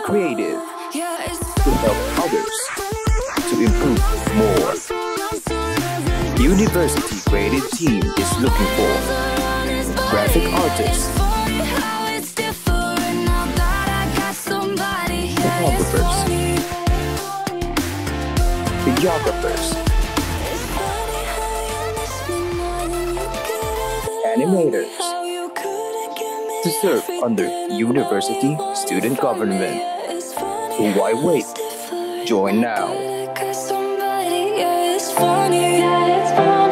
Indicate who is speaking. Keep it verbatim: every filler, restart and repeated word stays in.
Speaker 1: creative to help others to improve more. University Creative Team is looking for graphic artists, photographers, videographers, animators to serve under University Student Government. So why wait? Join now.
Speaker 2: Somebody, yeah, it's funny, yeah, it's funny.